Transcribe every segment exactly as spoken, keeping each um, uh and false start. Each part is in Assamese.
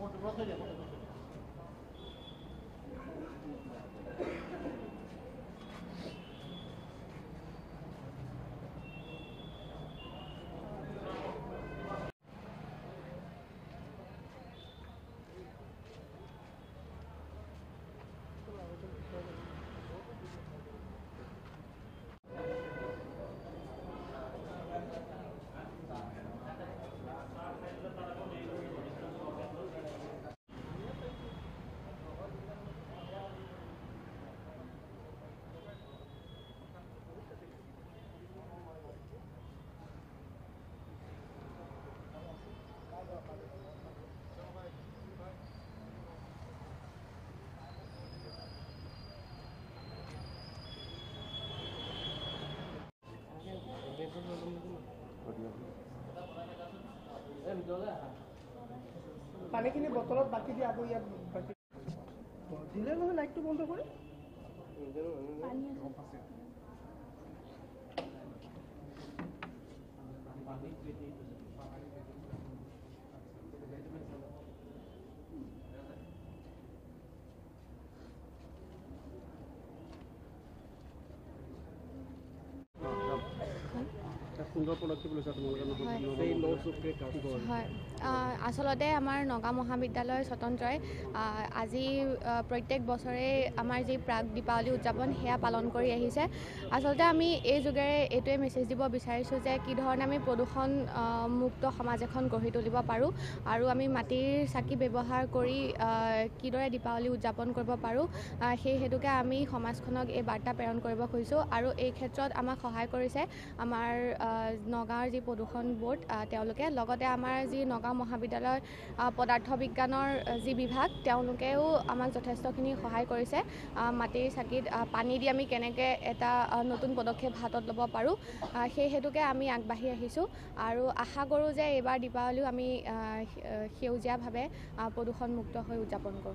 পানীখিনি বটলত বাকি দিয়ে আকৌ ইয়াত বাকি দিলে নহয় লাইটটো বন্ধ কৰে পানী আছে আচলতে আমাৰ নগাঁও মহাবিদ্যালয় স্বতন্ত্ৰই আজি প্ৰত্যেক বছৰে আমাৰ যি প্ৰাক দীপাৱলী উদযাপন সেয়া পালন কৰি আহিছে। আচলতে আমি এই যোগেৰে এইটোৱে মেছেজ দিব বিচাৰিছোঁ যে কি ধৰণে আমি প্ৰদূষণ মুক্ত সমাজ এখন গঢ়ি তুলিব পাৰোঁ আৰু আমি মাটিৰ চাকি ব্যৱহাৰ কৰি কিদৰে দীপাৱলী উদযাপন কৰিব পাৰোঁ সেই হেতুকে আমি সমাজখনক এই বাৰ্তা প্ৰেৰণ কৰিব খুজিছোঁ আৰু এই ক্ষেত্ৰত আমাক সহায় কৰিছে আমাৰ নগাঁৱৰ যি প্ৰদূষণ বোৰ্ড তেওঁলোকে লগতে আমাৰ যি নগাঁও মহাবিদ্যালয়ৰ পদাৰ্থ বিজ্ঞানৰ যি বিভাগ তেওঁলোকেও আমাক যথেষ্টখিনি সহায় কৰিছে মাটিৰ চাকিত পানী দি আমি কেনেকৈ এটা নতুন পদক্ষেপ হাতত ল'ব পাৰোঁ সেই হেতুকে আমি আগবাঢ়ি আহিছোঁ আৰু আশা কৰোঁ যে এইবাৰ দীপাৱলীও আমি সেউজীয়াভাৱে প্ৰদূষণমুক্ত হৈ উদযাপন কৰোঁ।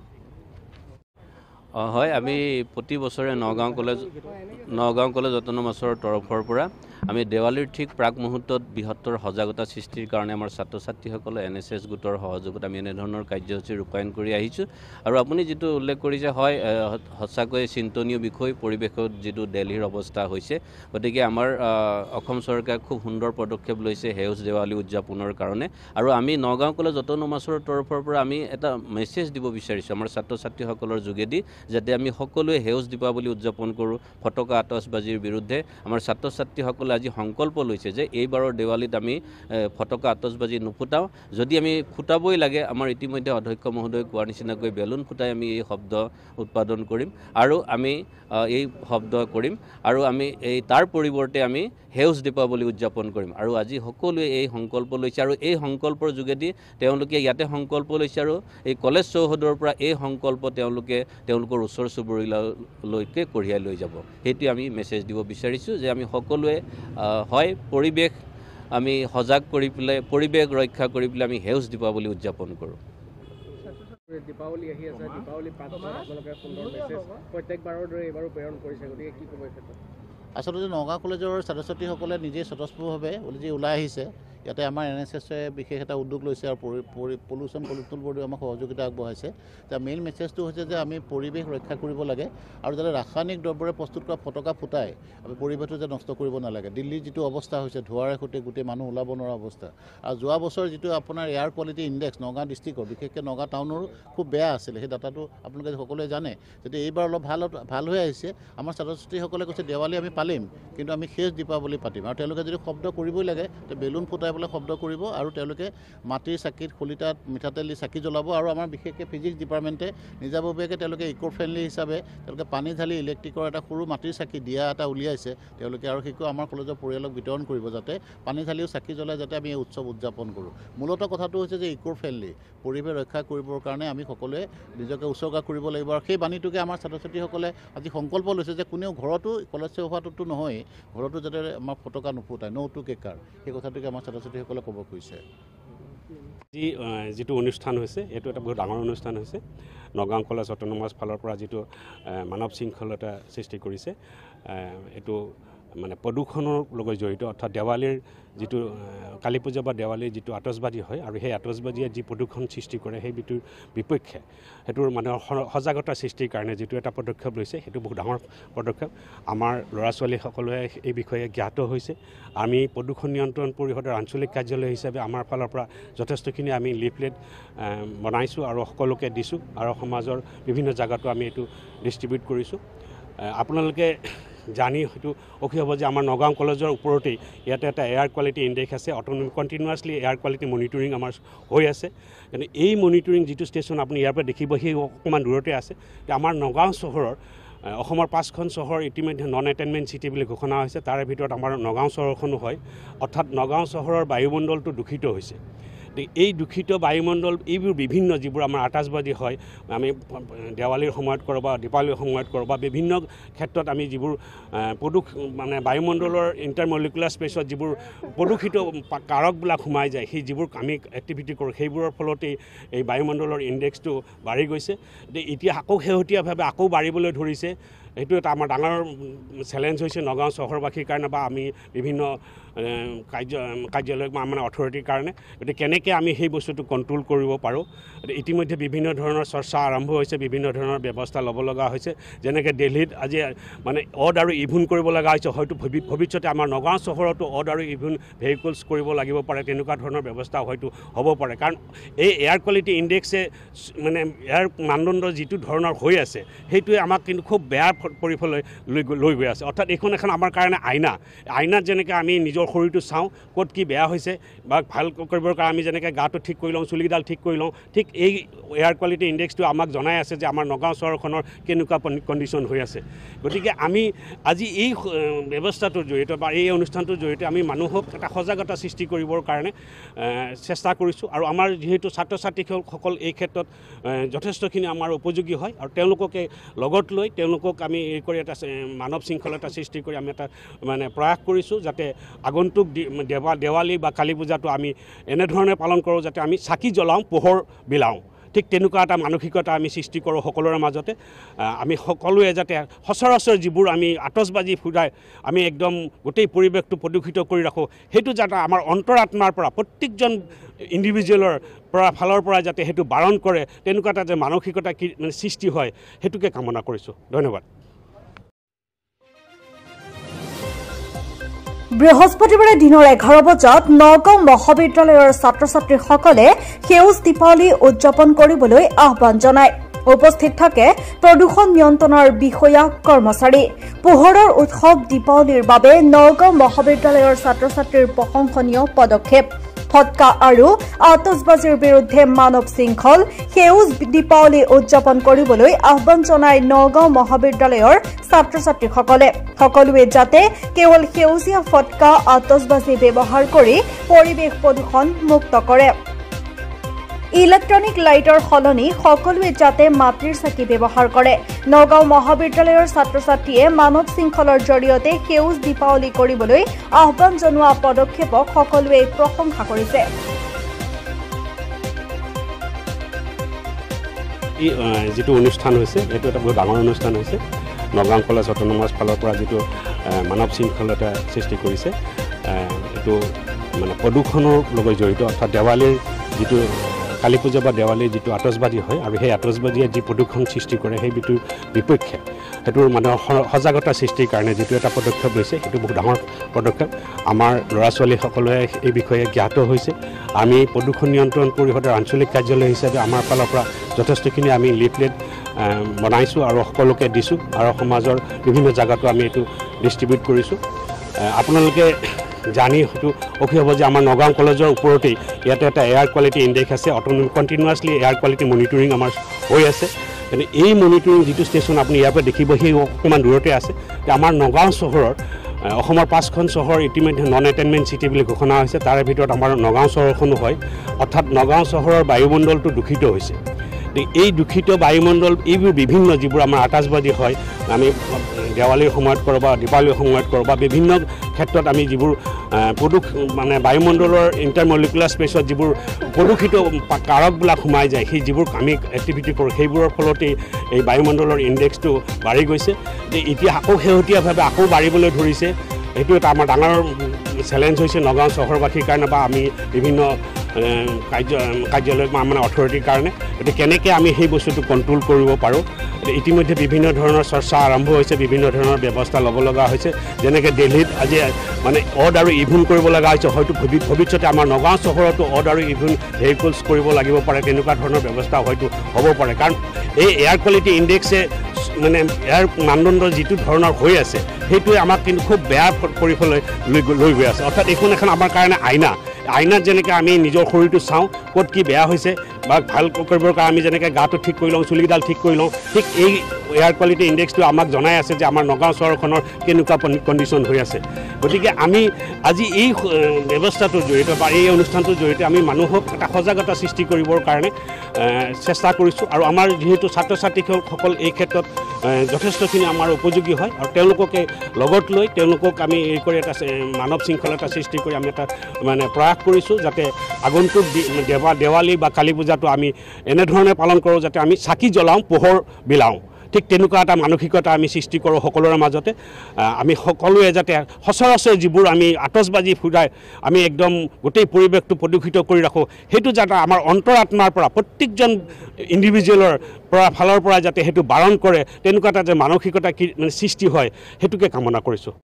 হয়, আমি প্ৰতি বছৰে নগাঁও কলেজ নগাঁও কলেজ অট'নমাছৰ তৰফৰ পৰা আমি দেৱালীৰ ঠিক প্ৰাক মুহূৰ্তত বৃহত্তৰ সজাগতা সৃষ্টিৰ কাৰণে আমাৰ ছাত্ৰ ছাত্ৰীসকলে এন এছ এছ গোটৰ সহযোগত আমি এনেধৰণৰ কাৰ্যসূচী ৰূপায়ণ কৰি আহিছোঁ আৰু আপুনি যিটো উল্লেখ কৰিছে হয় সঁচাকৈ চিন্তনীয় বিষয় পৰিৱেশত যিটো দিল্লীৰ অৱস্থা হৈছে গতিকে আমাৰ অসম চৰকাৰে খুব সুন্দৰ পদক্ষেপ লৈছে সেউজ দেৱালী উদযাপনৰ কাৰণে আৰু আমি নগাঁও কলেজ অট'নমাছৰ তৰফৰ পৰা আমি এটা মেছেজ দিব বিচাৰিছোঁ আমাৰ ছাত্ৰ ছাত্ৰীসকলৰ যোগেদি যাতে আমি সকলোৱে সেউজ দীপাৱলী উদযাপন কৰোঁ ফটকা আতচবাজীৰ বিৰুদ্ধে আমাৰ ছাত্ৰ ছাত্ৰীসকলে আজি সংকল্প লৈছে যে এইবাৰৰ দেৱালীত আমি ফটকা আতচবাজী নুফুটাওঁ যদি আমি ফুটাবই লাগে আমাৰ ইতিমধ্যে অধ্যক্ষ মহোদয় কোৱাৰ নিচিনাকৈ বেলুন ফুটাই আমি এই শব্দ উৎপাদন কৰিম আৰু আমি এই শব্দ কৰিম আৰু আমি এই তাৰ পৰিৱৰ্তে আমি সেউজ দীপাৱলী উদযাপন কৰিম আৰু আজি সকলোৱে এই সংকল্প লৈছে আৰু এই সংকল্পৰ যোগেদি তেওঁলোকে ইয়াতে সংকল্প লৈছে আৰু এই কলেজ চৌহদৰ পৰা এই সংকল্প তেওঁলোকে তেওঁলোকৰ ওচৰ চুবুৰীয়ালৈকে কঢ়িয়াই লৈ যাব সেইটোৱে আমি মেছেজ দিব বিচাৰিছোঁ যে আমি সকলোৱে হয় পৰিৱেশ আমি সজাগ কৰি পেলাই পৰিৱেশ ৰক্ষা কৰি পেলাই আমি সেউজ দীপাৱলী উদযাপন কৰোঁ। দীপাৱলী আহি আছে দীপাৱলী পাছত আপোনালোকে সুন্দৰ মেছেজ প্ৰত্যেকবাৰৰ দৰে এইবাৰো প্ৰেৰণ কৰিছে গতিকে কি ক'ব এই ক্ষেত্ৰত? আচলতে নগাঁও কলেজৰ ছাত্ৰ ছাত্ৰীসকলে নিজেই স্বতঃস্ফূৰ্তভাৱে যি ওলাই আহিছে ইয়াতে আমাৰ এন এছ এছে বিশেষ এটা উদ্যোগ লৈছে আৰু পলিউশ্যন কণ্ট্ৰল বৰ্ডেও আমাক সহযোগিতা আগবঢ়াইছে। এতিয়া মেইন মেছেজটো হৈছে যে আমি পৰিৱেশ ৰক্ষা কৰিব লাগে আৰু যাতে ৰাসায়নিক দ্ৰব্যৰে প্ৰস্তুত কৰা ফটকা ফুটাই আমি পৰিৱেশটো যে নষ্ট কৰিব নালাগে। দিল্লীৰ যিটো অৱস্থা হৈছে ধোঁৱাৰে সৈতে গোটেই মানুহ ওলাব নোৱাৰা অৱস্থা আৰু যোৱা বছৰ যিটো আপোনাৰ এয়াৰ কোৱালিটি ইণ্ডেক্স নগাঁও ডিষ্ট্ৰিক্টৰ বিশেষকৈ নগাঁও টাউনৰো খুব বেয়া আছিলে সেই ডাটাটো আপোনালোকে সকলোৱে জানে যদি এইবাৰ অলপ ভাল ভাল হৈ আহিছে আমাৰ ছাত্ৰ ছাত্ৰীসকলে কৈছে দেৱালী আমি পালিম কিন্তু আমি শেষ দীপাৱলী পাতিম আৰু তেওঁলোকে যদি শব্দ কৰিবই লাগে তে বেলুন ফুটাই পেলাই শব্দ কৰিব আৰু তেওঁলোকে মাটিৰ চাকিত খলিতাত মিঠাতেল দি চাকি জ্বলাব আৰু আমাৰ বিশেষকৈ ফিজিক্স ডিপাৰ্টমেণ্টে নিজাববীয়াকৈ তেওঁলোকে ইক' ফ্ৰেণ্ডলি হিচাপে তেওঁলোকে পানী ঢালি ইলেক্ট্ৰিকৰ এটা সৰু মাটিৰ চাকি দিয়া এটা উলিয়াইছে তেওঁলোকে আৰু সেইটো আমাৰ কলেজৰ পৰিয়ালক বিতৰণ কৰিব যাতে পানী ঢালিও চাকি জ্বলাই যাতে আমি এই উৎসৱ উদযাপন কৰোঁ। মূলতঃ কথাটো হৈছে যে ইক' ফ্ৰেণ্ডলি পৰিৱেশ ৰক্ষা কৰিবৰ কাৰণে আমি সকলোৱে নিজকে উৎসৰ্গা কৰিব লাগিব আৰু সেই বাণীটোকে আমাৰ ছাত্ৰ ছাত্ৰীসকলে আজি সংকল্প লৈছে যে কোনেও ঘৰতো কলেজ চৌহদতো নহয় ঘৰতো যাতে আমাৰ ফটকা নুফুটায় ন' টু কেকাৰ সেই কথাটোকে আমাৰ ছাত্ৰ ছাত্ৰীসকলে ক'ব খুজিছে। যি যিটো অনুষ্ঠান হৈছে এইটো এটা বহুত ডাঙৰ অনুষ্ঠান হৈছে নগাঁও কলেজ অট'নমাছ ফালৰ পৰা যিটো মানৱ শৃংখলতা সৃষ্টি কৰিছে এইটো মানে প্ৰদূষণৰ লগত জড়িত অৰ্থাৎ দেৱালীৰ যিটো কালী পূজা বা দেৱালীৰ যিটো আতচবাজি হয় আৰু সেই আতচবাজিয়ে যি প্ৰদূষণ সৃষ্টি কৰে সেই বিটোৰ বিপক্ষে সেইটোৰ মানে সজাগতা সৃষ্টিৰ কাৰণে যিটো এটা পদক্ষেপ লৈছে সেইটো বহুত ডাঙৰ পদক্ষেপ আমাৰ ল'ৰা ছোৱালী সকলোৱে এই বিষয়ে জ্ঞাত হৈছে আমি প্ৰদূষণ নিয়ন্ত্ৰণ পৰিষদৰ আঞ্চলিক কাৰ্যালয় হিচাপে আমাৰ ফালৰ পৰা যথেষ্টখিনি আমি লিফলেট বনাইছোঁ আৰু সকলোকে দিছোঁ আৰু সমাজৰ বিভিন্ন জায়গাতো আমি এইটো ডিষ্ট্ৰিবিউট কৰিছোঁ আপোনালোকে জানি হয়তো অখি হ'ব যে আমাৰ নগাঁও কলেজৰ ওপৰতেই ইয়াতে এটা এয়াৰ কোৱালিটি ইণ্ডেক্স আছে autonomy continuously air quality monitoring আমাৰ হৈ আছে কিন্তু এই মনিটৰিং যিটো ষ্টেচন আপুনি ইয়াৰ পৰা দেখিব সেই অকণমান দূৰতে আছে আমাৰ নগাঁও চহৰৰ অসমৰ পাঁচখন চহৰ ইতিমধ্যে নন এটেইনমেণ্ট চিটি বুলি ঘোষণা হৈছে তাৰে ভিতৰত আমাৰ নগাঁও চহৰখনো হয় অৰ্থাৎ নগাঁও চহৰৰ বায়ুমণ্ডলটো দূষিত হৈছে এই দূষিত বায়ুমণ্ডল এইবোৰ বিভিন্ন যিবোৰ আমাৰ আতচবাজি হয় আমি দেৱালীৰ সময়ত কৰোঁ বা দীপাৱলীৰ সময়ত কৰোঁ বা বিভিন্ন ক্ষেত্ৰত আমি যিবোৰ প্ৰদূষ মানে বায়ুমণ্ডলৰ ইণ্টাৰমলিকুলাৰ স্পেচত যিবোৰ প্ৰদূষিত কাৰকবিলাক সোমাই যায় সেই যিবোৰ আমি এক্টিভিটি কৰোঁ সেইবোৰৰ ফলতেই এই বায়ুমণ্ডলৰ ইণ্ডেক্সটো বাঢ়ি গৈছে এতিয়া আকৌ শেহতীয়াভাৱে আকৌ বাঢ়িবলৈ ধৰিছে এইটো এটা আমাৰ ডাঙৰ চেলেঞ্জ হৈছে নগাঁও চহৰবাসীৰ কাৰণে বা আমি বিভিন্ন কাৰ্য কাৰ্যালয় বা মানে অথৰিটিৰ কাৰণে গতিকে কেনেকৈ আমি সেই বস্তুটো কণ্ট্ৰল কৰিব পাৰোঁ ইতিমধ্যে বিভিন্ন ধৰণৰ চৰ্চা আৰম্ভ হৈছে বিভিন্ন ধৰণৰ ব্যৱস্থা ল'ব লগা হৈছে যেনেকৈ দিল্লীত আজি মানে অড আৰু ইভুন কৰিব লগা হৈছে হয়তো ভৱিষ্যতে আমাৰ নগাঁও চহৰতো অড আৰু ইভুন ভেহিকলছ কৰিব লাগিব পাৰে তেনেকুৱা ধৰণৰ ব্যৱস্থা হয়তো হ'ব পাৰে কাৰণ এই এয়াৰ কোৱালিটি ইণ্ডেক্সে মানে এয়াৰ মানদণ্ড যিটো ধৰণৰ হৈ আছে সেইটোৱে আমাক কিন্তু খুব বেয়া পৰিফললৈ লৈ লৈ গৈ আছে অৰ্থাৎ এইখন এখন আমাৰ কাৰণে আইনা আইনাত যেনেকৈ আমি নিজৰ শৰীৰটো চাওঁ ক'ত কি বেয়া হৈছে বা ভাল কৰিবৰ কাৰণে আমি যেনেকৈ গাটো ঠিক কৰি লওঁ চুলিকেইডাল ঠিক কৰি লওঁ ঠিক এই এয়াৰ কোৱালিটি ইণ্ডেক্সটো আমাক জনাই আছে যে আমাৰ নগাঁও চহৰখনৰ কেনেকুৱা কণ্ডিশ্যন হৈ আছে গতিকে আমি আজি এই ব্যৱস্থাটোৰ জৰিয়তে বা এই অনুষ্ঠানটোৰ জৰিয়তে আমি মানুহক এটা সজাগতা সৃষ্টি কৰিবৰ কাৰণে চেষ্টা কৰিছোঁ আৰু আমাৰ যিহেতু ছাত্ৰ ছাত্ৰীসকল এই ক্ষেত্ৰত যথেষ্টখিনি আমাৰ উপযোগী হয় আৰু তেওঁলোককে লগত লৈ তেওঁলোকক আমি এই কৰি এটা মানৱ শৃংখলতা সৃষ্টি কৰি আমি এটা মানে প্ৰয়াস কৰিছোঁ যাতে আগন্তুক দেৱা দেৱালী বা কালী পূজাটো আমি এনেধৰণে পালন কৰোঁ যাতে আমি চাকি জ্বলাওঁ পোহৰ বিলাওঁ ঠিক তেনেকুৱা এটা মানসিকতা আমি সৃষ্টি কৰোঁ সকলোৰে মাজতে আমি সকলোৱে যাতে সচৰাচৰ যিবোৰ আমি আতচবাজি ফুটাই আমি একদম গোটেই পৰিৱেশটো প্ৰদূষিত কৰি ৰাখোঁ সেইটো যাতে আমাৰ অন্তৰাত্মাৰ পৰা প্ৰত্যেকজন ইণ্ডিভিজুৱেলৰ পৰা ফালৰ পৰা যাতে সেইটো বাৰণ কৰে তেনেকুৱা এটা যে মানসিকতা মানে সৃষ্টি হয় সেইটোকে কামনা কৰিছোঁ ধন্যবাদ বৃহস্পতিবাৰে দিনৰ এঘাৰ বজাত নগাঁও মহাবিদ্যালয়ৰ ছাত্ৰ ছাত্ৰীসকলে সেউজ দীপাৱলী উদযাপন কৰিবলৈ আহ্বান জনায় উপস্থিত থাকে প্ৰদূষণ নিয়ন্ত্ৰণৰ বিষয়া কৰ্মচাৰী পোহৰৰ উৎসৱ দীপাৱলীৰ বাবে নগাঁও মহাবিদ্যালয়ৰ ছাত্ৰ ছাত্ৰীৰ প্ৰশংসনীয় পদক্ষেপ ফটকা আৰু আতচবাজিৰ বিৰুদ্ধে মানৱ শৃংখল সেউজ দীপাৱলী উদযাপন কৰিবলৈ আহ্বান জনায় নগাঁও মহাবিদ্যালয়ৰ ছাত্ৰ ছাত্ৰীসকলে সকলোৱে যাতে কেৱল সেউজীয়া ফটকা আতচবাজি ব্যৱহাৰ কৰি পৰিৱেশ প্ৰদূষণ মুক্ত কৰে ইলেক্ট্ৰনিক লাইটৰ সলনি সকলোৱে যাতে মাটিৰ চাকি ব্যৱহাৰ কৰে নগাঁও মহাবিদ্যালয়ৰ ছাত্ৰ ছাত্ৰীয়ে মানৱ শৃংখলৰ জৰিয়তে সেউজ দীপাৱলী কৰিবলৈ আহ্বান জনোৱা পদক্ষেপক সকলোৱে প্ৰশংসা কৰিছে এই যিটো অনুষ্ঠান হৈছে এইটো এটা বহুত ডাঙৰ অনুষ্ঠান হৈছে নগাঁও কলেজ অট'নমাছ ফালৰ পৰা যিটো মানৱ শৃংখলতা সৃষ্টি কৰিছে এইটো মানে প্ৰদূষণৰ লগত জড়িত অৰ্থাৎ দেৱালীৰ যিটো কালী পূজা বা দেৱালীৰ যিটো আতচবাজি হয় আৰু সেই আতচবাজিয়ে যি প্ৰদূষণ সৃষ্টি কৰে সেই বিটোৰ বিপক্ষে সেইটোৰ মানে সজাগতা সৃষ্টিৰ কাৰণে যিটো এটা পদক্ষেপ লৈছে সেইটো বহুত ডাঙৰ পদক্ষেপ আমাৰ ল'ৰা ছোৱালী সকলোৱে এই বিষয়ে জ্ঞাত হৈছে আমি প্ৰদূষণ নিয়ন্ত্ৰণ পৰিষদৰ আঞ্চলিক কাৰ্যালয় হিচাপে আমাৰ ফালৰ পৰা যথেষ্টখিনি আমি লিফলেট বনাইছোঁ আৰু সকলোকে দিছোঁ আৰু সমাজৰ বিভিন্ন জায়গাতো আমি এইটো ডিষ্ট্ৰিবিউট কৰিছোঁ আপোনালোকে জানি হয়তো অখি হ'ব যে আমাৰ নগাঁও কলেজৰ ওপৰতেই ইয়াতে এটা এয়াৰ কোৱালিটি ইণ্ডেক্স আছে autonomy continuously air quality monitoring আমাৰ হৈ আছে কিন্তু এই মনিটৰিং যিটো ষ্টেচন আপুনি ইয়াৰ পৰা দেখিব সেই অকণমান দূৰতে আছে আমাৰ নগাঁও চহৰৰ অসমৰ পাঁচখন চহৰ ইতিমধ্যে নন এটেইনমেণ্ট চিটি বুলি ঘোষণা হৈছে তাৰে ভিতৰত আমাৰ নগাঁও চহৰখনো হয় অৰ্থাৎ নগাঁও চহৰৰ বায়ুমণ্ডলটো দূষিত হৈছে এই দূষিত বায়ুমণ্ডল এইবোৰ বিভিন্ন যিবোৰ আমাৰ আতচবাজি হয় আমি দেৱালীৰ সময়ত কৰোঁ বা দীপাৱলীৰ সময়ত কৰোঁ বা বিভিন্ন ক্ষেত্ৰত আমি যিবোৰ প্ৰদূষ মানে বায়ুমণ্ডলৰ ইণ্টাৰমলিকুলাৰ স্পেচত যিবোৰ প্ৰদূষিত কাৰকবিলাক সোমাই যায় সেই যিবোৰ আমি এক্টিভিটি কৰোঁ সেইবোৰৰ ফলতেই এই বায়ুমণ্ডলৰ ইণ্ডেক্সটো বাঢ়ি গৈছে এতিয়া আকৌ শেহতীয়াভাৱে আকৌ বাঢ়িবলৈ ধৰিছে এইটো এটা আমাৰ ডাঙৰ চেলেঞ্জ হৈছে নগাঁও চহৰবাসীৰ কাৰণে বা আমি বিভিন্ন কাৰ্য কাৰ্যালয় মানে অথৰিটিৰ কাৰণে। গতিকে কেনেকৈ আমি সেই বস্তুটো কণ্ট্ৰল কৰিব পাৰোঁ, ইতিমধ্যে বিভিন্ন ধৰণৰ চৰ্চা আৰম্ভ হৈছে, বিভিন্ন ধৰণৰ ব্যৱস্থা ল'ব লগা হৈছে। যেনেকৈ দিল্লীত আজি মানে অড আৰু ইভেন কৰিব লগা হৈছে, হয়তো ভৱিষ্যতে আমাৰ নগাঁও চহৰতো অড আৰু ইভেন ভেহিকলছ কৰিব লাগিব পাৰে, তেনেকুৱা ধৰণৰ ব্যৱস্থা হয়তো হ'ব পাৰে। কাৰণ এই এয়াৰ কোৱালিটি ইণ্ডেক্সে মানে ইয়াৰ মানদণ্ড যিটো ধৰণৰ হৈ আছে সেইটোৱে আমাক কিন্তু খুব বেয়া পৰিফললৈ লৈ লৈ গৈ আছে। অৰ্থাৎ এইখন এখন আমাৰ কাৰণে আইনা, আইনাত যেনেকৈ আমি নিজৰ শৰীৰটো চাওঁ ক'ত কি বেয়া হৈছে বা ভাল কৰিবৰ কাৰণে আমি যেনেকৈ গাটো ঠিক কৰি লওঁ, চুলিকেইডাল ঠিক কৰি লওঁ, ঠিক এই এয়াৰ কোৱালিটি ইণ্ডেক্সটো আমাক জনাই আছে যে আমাৰ নগাঁও চহৰখনৰ কেনেকুৱা কণ্ডিশ্যন হৈ আছে। গতিকে আমি আজি এই ব্যৱস্থাটোৰ জৰিয়তে বা এই অনুষ্ঠানটোৰ জৰিয়তে আমি মানুহক এটা সজাগতা সৃষ্টি কৰিবৰ কাৰণে চেষ্টা কৰিছোঁ। আৰু আমাৰ যিহেতু ছাত্ৰ ছাত্ৰীসকল এই ক্ষেত্ৰত যথেষ্টখিনি আমাৰ উপযোগী হয় আৰু তেওঁলোককে লগত লৈ তেওঁলোকক আমি এই কৰি এটা মানৱ শৃংখলতা সৃষ্টি কৰি আমি এটা মানে প্ৰয়াস কৰিছোঁ যাতে আগন্তুক দেৱা দেৱালী বা কালী পূজাটো আমি এনেধৰণে পালন কৰোঁ যাতে আমি চাকি জ্বলাওঁ, পোহৰ বিলাওঁ। ঠিক তেনেকুৱা এটা মানসিকতা আমি সৃষ্টি কৰোঁ সকলোৰে মাজতে। আমি সকলোৱে যাতে সচৰাচৰ যিবোৰ আমি আতচবাজি ফুটাই আমি একদম গোটেই পৰিৱেশটো প্ৰদূষিত কৰি ৰাখোঁ, সেইটো যাতে আমাৰ অন্তৰাত্মাৰ পৰা প্ৰত্যেকজন ইণ্ডিভিজুৱেলৰ পৰা ফালৰ পৰা যাতে সেইটো বাৰণ কৰে, তেনেকুৱা এটা যে মানসিকতা মানে সৃষ্টি হয় সেইটোকে কামনা কৰিছোঁ।